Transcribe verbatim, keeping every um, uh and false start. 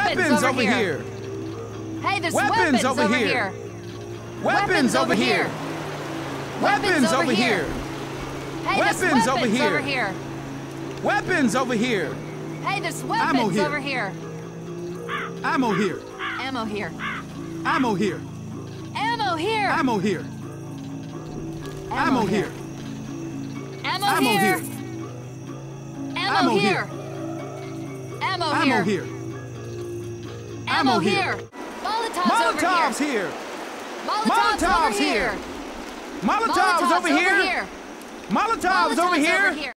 Weapons over here. Hey, there's Weapons over here. Weapons over here. Weapons over here. Hey, there's Weapons over weapons over here. here. Weapons over here. Hey, there's Ammo weapons here. over here. Ammo here. Ammo here. Ammo here. Ammo here. Ammo here. Ammo here. Ammo Ammo here. here. Ammo Ammo here. Ammo Ammo here. here. Ammo Ammo here. here. Molotovs over Molotovs here. here. Molotovs over Molotovs here. here. Molotovs over here. here. Molotovs over here.